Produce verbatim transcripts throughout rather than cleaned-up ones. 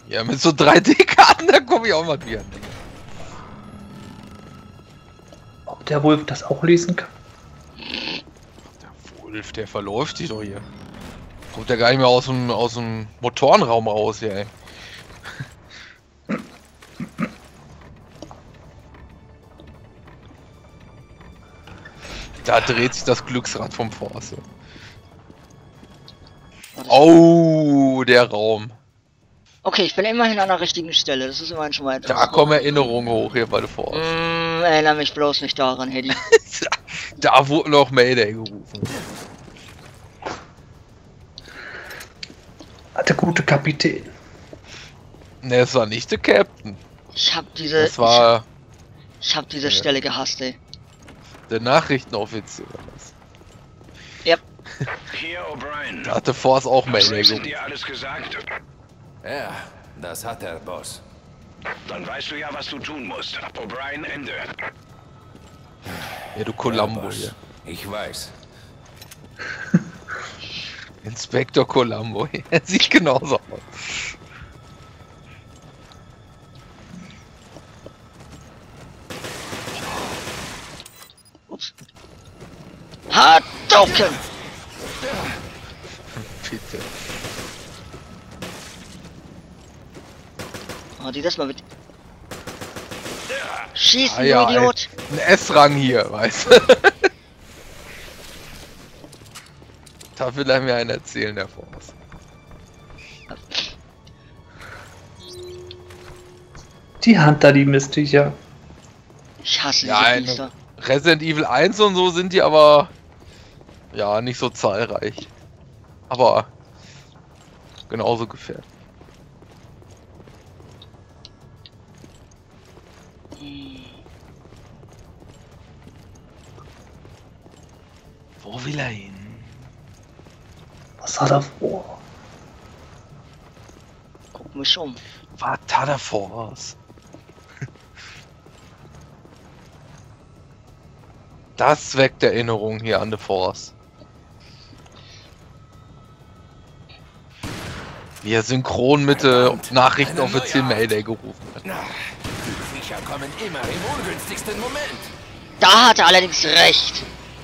Ja, mit so drei D-Karten, da komme ich auch mal wieder. Ob der Wolf das auch lesen kann? Der Wolf, der verläuft sich doch hier. Kommt der gar nicht mehr aus dem, aus dem Motorenraum raus hier, ey. Da dreht sich das Glücksrad vom Force. Oh, der Raum. Okay, ich bin immerhin an der richtigen Stelle. Das ist immerhin schon mal etwas. Da kommen Erinnerungen hoch hier bei der Force. Mm, erinnere mich bloß nicht daran, Hedy. Da wurde noch Mayday gerufen. Der gute Kapitän. Ne, es war nicht der Captain. Ich hab diese. Das war Ich, ich hab diese Ja. Stelle gehasst, ey. der Nachrichtenoffizier. War das. Yep. Hier, O'Brien. Da hatte Force auch Hat Mayday Grayson gerufen. dir alles gesagt? Ja, das hat der Boss. Dann weißt du ja, was du tun musst. O'Brien, Ende. Ja, du Columbo Boss. hier. Ich weiß. Inspektor Columbo. Er sieht genauso aus. Ups. Hadouken! Bitte. Oh, die das mal mit. Schießen, Ah, ja, du Idiot! ey. Ein S-Rang hier, weißt du. Da will er mir einen erzählen, der Force. Die Hunter, die Mistviecher. Ich hasse Ja, diese eine- Biester. Resident Evil eins und so sind die aber ja nicht so zahlreich. Aber genauso gefährlich. Wo will er hin? Was hat er vor? Guck mich um. Was hat er vor? Das weckt Erinnerungen hier an The Force. Wie er synchron mit äh, Nachrichtenoffizier Mayday gerufen hat. Na, die Viecher kommen immer im ungünstigsten Moment. Da hat er allerdings recht.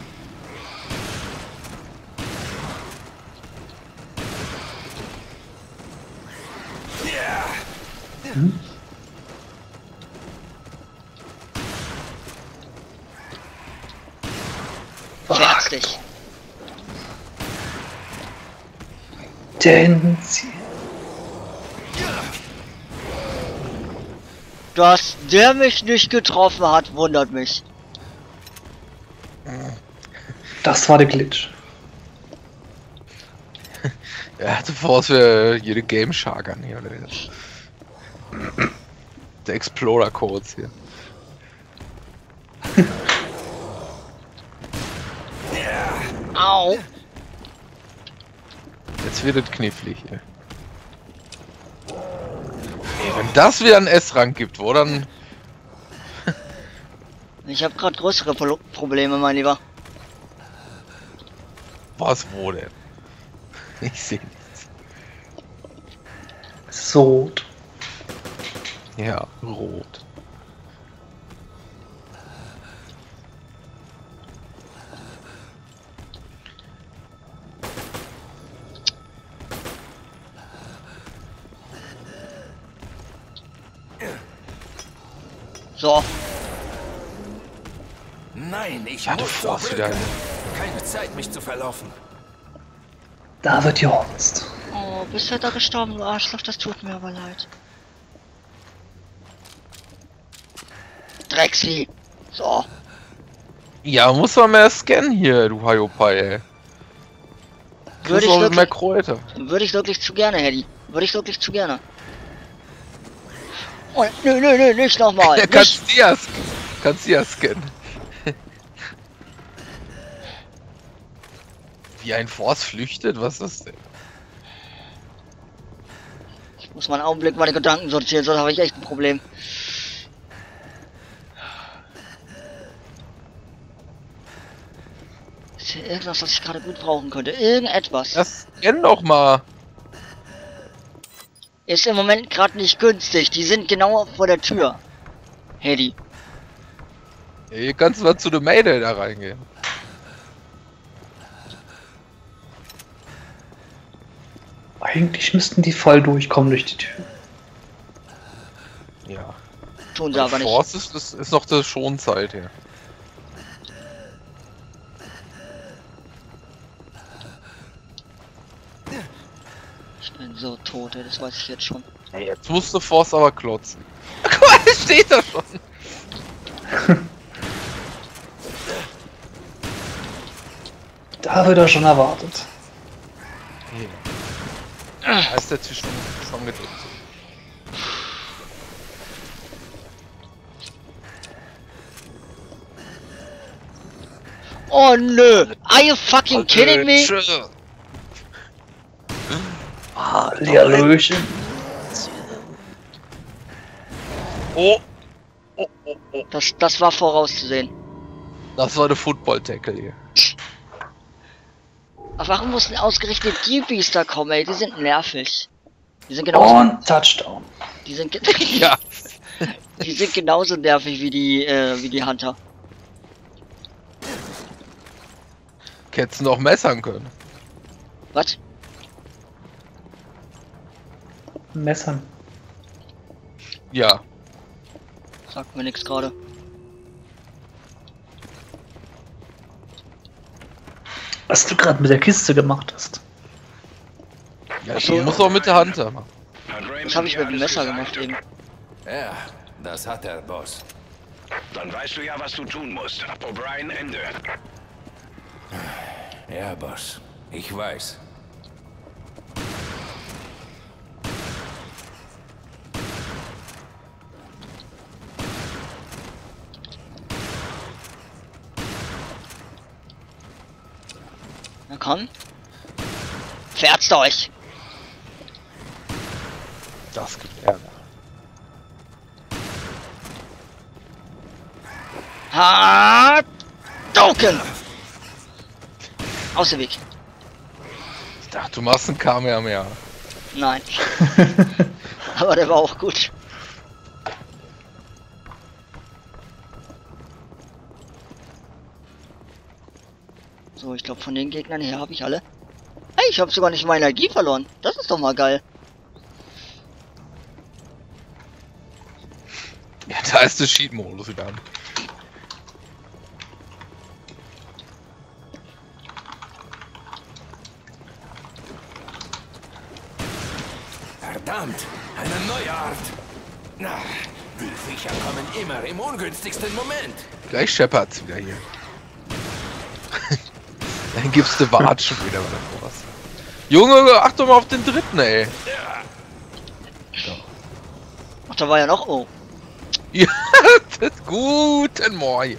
Verhärt's dich. Denn sie. Dass der mich nicht getroffen hat, wundert mich. Das war der Glitch. Er hatte Force für jede Game Shark an hier, oder? Der Explorer Codes hier. Au. Jetzt wird es knifflig hier. Ey, wenn das wieder einen S-Rang gibt, wo dann. Ich habe gerade größere Pro Probleme, mein Lieber. Was, wo denn? Ich sehe nichts. So. Ja, rot. So. Nein, ich Ja, du muss zur Force wieder. Brücke. Keine Zeit, mich zu verlaufen. Da wird gehorzt. Oh, bist du da gestorben, du Arschloch, das tut mir aber leid. Drecksvieh. So. Ja, muss man mehr scannen hier, du Hayopai, ey. Würde ich auch mehr wirklich, Kräuter. würde ich wirklich zu gerne, Hedy. Würde ich wirklich zu gerne. Oh, nö, nö, nö, nicht nochmal. Ja, Nicht. kannst du ja, sk- kannst du ja scannen. Wie ein Force flüchtet? Was ist das denn? Ich muss mal einen Augenblick meine Gedanken sortieren, sonst habe ich echt ein Problem. Ist hier irgendwas, was ich gerade gut brauchen könnte? Irgendetwas. Das scann doch mal. ist im Moment gerade nicht günstig. Die sind genau vor der Tür. Hedy. Ja, hier kannst du mal zu der Mayday da reingehen. Eigentlich müssten die voll durchkommen durch die Tür. Ja. Tun sie aber nicht. Force ist, ist, ist noch der Schonzeit hier. Ich bin so tot, ey, das weiß ich jetzt schon. Ja, jetzt musste Force aber klotzen. Guck mal, der steht da schon. Da wird er schon erwartet. Da ist der Tisch schon, schon gedrückt. Oh nö! Are you fucking kidding me? Hallihallöchen. Oh! Oh, oh, oh. Das, das war vorauszusehen. Das war der Football-Tackle hier. Aber warum mussten ausgerechnet die Biester kommen, ey? Die sind nervig. Die sind genauso. Und Touchdown. Die sind, ge Ja. die sind genauso nervig wie die, äh, wie die Hunter. Hättest du noch messern können. Was? Messern. Ja. Sagt mir nichts gerade. Was du gerade mit der Kiste gemacht hast. Ja, ich muss auch mit der Hand machen. Hat Raymond Das habe ich dir mit dem alles Messer gesagt? gemacht eben. Ja, das hat er, Boss. Dann weißt du ja, was du tun musst. O'Brien, Ende. Ja, Boss. Ich weiß. Na komm. Verärzt euch! Das gibt Ärger. Ha! Doken! Aus dem Weg. Ich dachte, du machst einen Kamehameha. Nein. Aber der war auch gut. So, ich glaube von den Gegnern her habe ich alle. Hey, ich habe sogar nicht meine Energie verloren. Das ist doch mal geil. Ja, da ist der Cheat-Modus wieder an. Verdammt, eine neue Art. Na, die Viecher kommen immer im ungünstigsten Moment. Gleich scheppert's wieder hier. Dann gibst du Watschen wieder bei der Force. Junge, achte mal auf den dritten, ey. Ach, da war ja noch. Oh. Ja, das guten Morgen.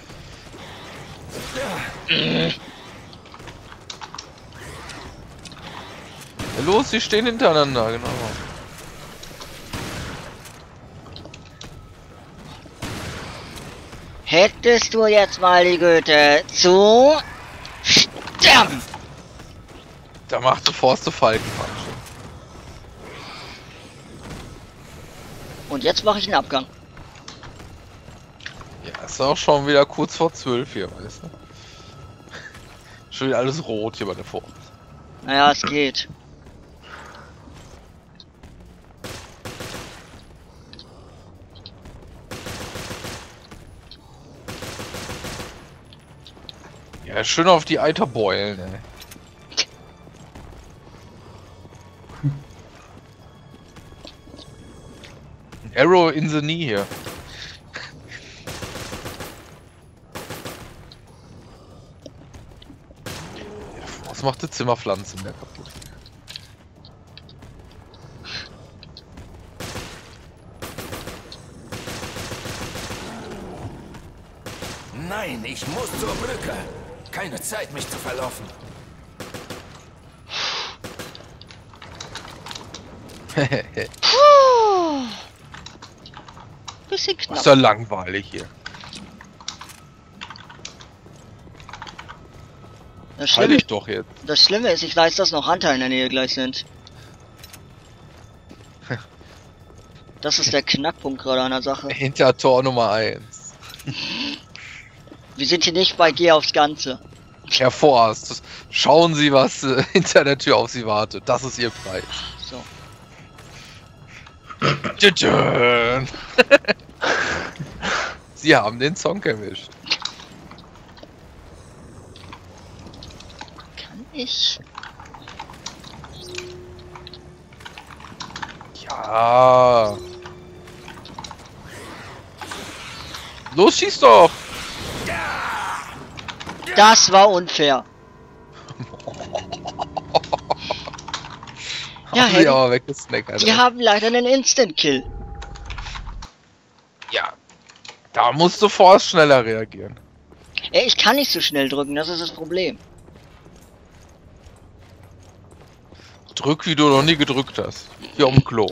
Ja, los, sie stehen hintereinander, genau. Hättest du jetzt mal die Güte zu sterben? Da macht du Force zu Falkenpansche. Und jetzt mache ich einen Abgang. Ja, ist auch schon wieder kurz vor zwölf hier, weißt du? Schon wieder alles rot hier bei der Force. Naja, es geht. Ja, schön auf die Eiter beulen, ey. Ein Arrow in the knee hier. Was macht die Zimmerpflanze mehr kaputt? Nein, ich muss zur Brücke. Keine Zeit, mich zu verlaufen. Puh. Bisschen knapp. Ist ja langweilig hier. Das Halt Schlimme, ich doch jetzt. das Schlimme ist, ich weiß, dass noch Hunter in der Nähe gleich sind. Das ist der Knackpunkt gerade an der Sache. Hinter Tor Nummer eins. Wir sind hier nicht bei Geh aufs Ganze. Herr Forst, schauen Sie, was äh, hinter der Tür auf Sie wartet. Das ist Ihr Preis. So. Tschütschön. Sie haben den Song erwischt. Kann ich? Ja. Los, schieß doch! Das war unfair. Ja, Haben Sie Henry, aber weggesnackt, Alter. die haben leider einen Instant-Kill. Ja. Da musst du Forst schneller reagieren. Ey, ich kann nicht so schnell drücken, das ist das Problem. Drück, wie du noch nie gedrückt hast. Hier auf dem Klo.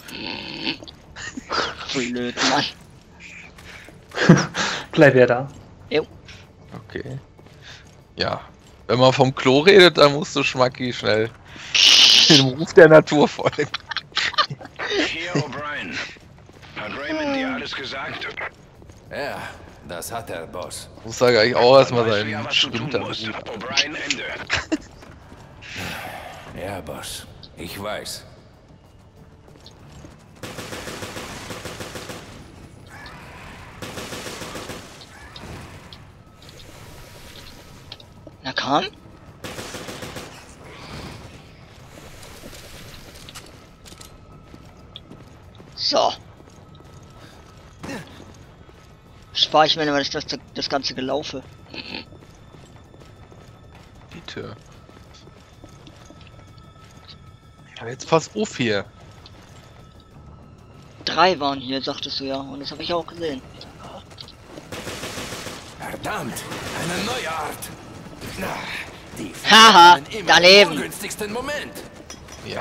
Blöd, Mann. Bleib ja da. Okay. Ja. Wenn man vom Klo redet, dann musst du Schmacki schnell dem Ruf der Natur folgen. Hier, O'Brien. Hat Raymond dir alles gesagt? Ja, das hat der Boss. Muss da gleich auch erstmal Weißt du ja, seinen was du tun Sprinter musst. berufen. O'Brien, Ende. Ja, Boss. Ich weiß. Na komm. So. Spare ich mir, wenn ich das, das ganze gelaufe. Bitte. Ja, jetzt pass auf hier. Drei waren hier, sagtest du ja, und das habe ich auch gesehen. Verdammt, eine neue Art. Na, die Haha, kommen immer daneben. im ungünstigsten Moment. Ja.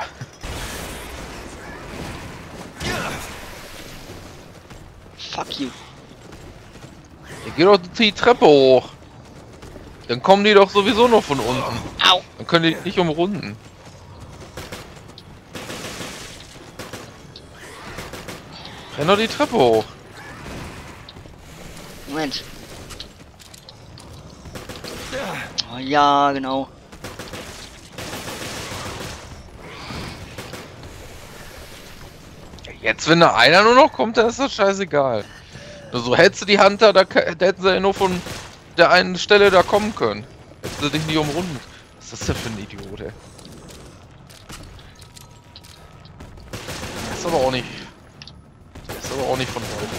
Fuck you. Ja, geh doch die Treppe hoch. Dann kommen die doch sowieso noch von unten. Au. Dann können die nicht umrunden. Renn doch die Treppe hoch. Moment. Oh, ja, genau. Ja, jetzt, wenn da einer nur noch kommt, dann ist das scheißegal. Nur so hättest du die Hunter, da, da hätten sie ja nur von der einen Stelle da kommen können. Hätten sie dich nicht umrunden. Was ist das denn für ein Idiot, ey? Das ist aber auch nicht. Das ist aber auch nicht von heute.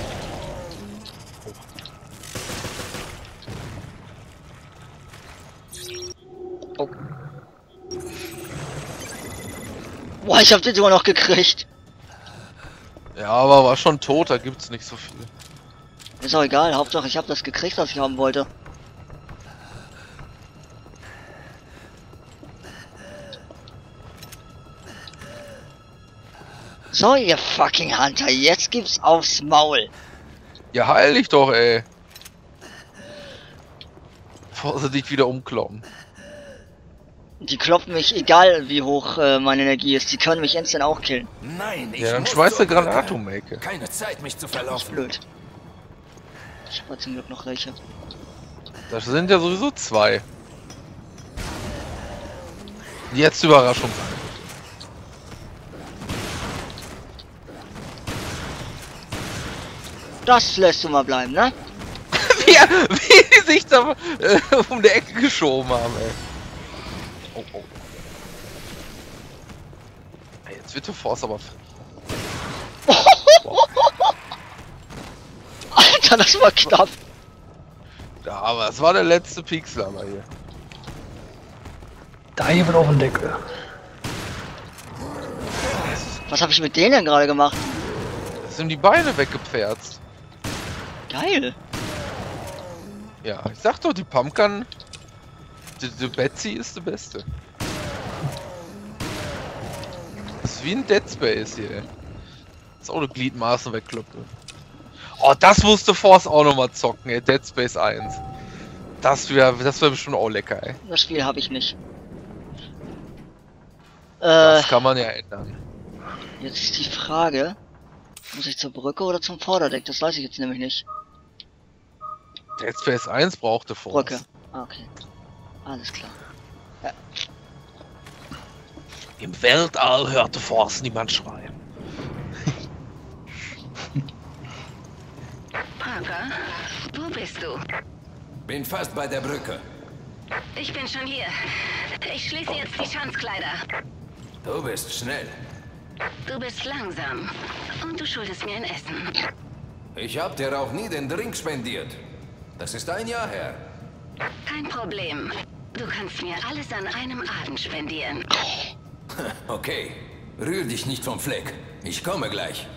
Oh. Boah, ich hab den sogar noch gekriegt. Ja, aber war schon tot, da gibt's nicht so viel. Ist auch egal, Hauptsache ich hab das gekriegt, was ich haben wollte. So, ihr fucking Hunter, jetzt gibt's aufs Maul. Ja, heil dich doch, ey. Bevor sie dich wieder umkloppen. Die kloppen mich, egal wie hoch äh, meine Energie ist. Die können mich instant auch killen. Nein, ich Ja, dann muss schmeißt du dort Granatum, weg. Ecke. Keine Zeit, mich zu Das ist verlaufen. blöd. Ich hab zum Glück noch welche. Das sind ja sowieso zwei. Jetzt Überraschung. Das lässt du mal bleiben, ne? wie, wie die sich da äh, um die Ecke geschoben haben, ey. Oh, oh. Ey, jetzt wird der Force aber frech. Alter, das war knapp. Ja, aber es war der letzte Pixel aber hier. Da hier wird auch ein Deckel. Was habe ich mit denen denn gerade gemacht? Es sind die Beine weggepferzt. Geil. Ja, ich sag doch, die Pumpkin. Die, die Betsy ist die beste. Das ist wie ein Dead Space hier. Das ist auch eine Gliedmaßen wegkloppe. Oh, das musste Force auch nochmal zocken, ey. Dead Space eins. Das wäre das wär bestimmt auch lecker, ey. Das Spiel habe ich nicht. Äh, Das kann man ja ändern. Jetzt ist die Frage, muss ich zur Brücke oder zum Vorderdeck? Das weiß ich jetzt nämlich nicht. Der S P S eins brauchte vor. Brücke. Ah, okay. Alles klar. Ja. Im Weltall hörte Force niemand schreien. Parker, wo bist du? Bin fast bei der Brücke. Ich bin schon hier. Ich schließe jetzt die Schanzkleider. Du bist schnell. Du bist langsam. Und du schuldest mir ein Essen. Ich hab dir auch nie den Drink spendiert. Das ist ein Jahr her. Kein Problem. Du kannst mir alles an einem Abend spendieren. Okay. Rühr dich nicht vom Fleck. Ich komme gleich.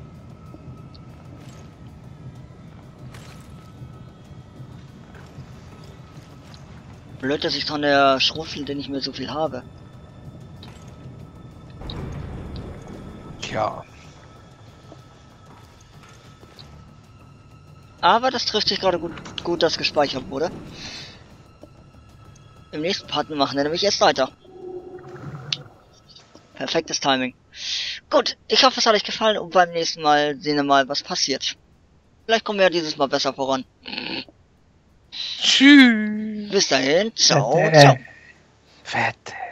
Blöd, dass ich von der Schrotflinte nicht mehr so viel habe. Tja. Aber das trifft sich gerade gut, gut, dass gespeichert wurde. Im nächsten Part machen wir nämlich erst weiter. Perfektes Timing. Gut, ich hoffe, es hat euch gefallen und beim nächsten Mal sehen wir mal, was passiert. Vielleicht kommen wir ja dieses Mal besser voran. Tschüss. Bis dahin, ciao, Fette. ciao. Fette.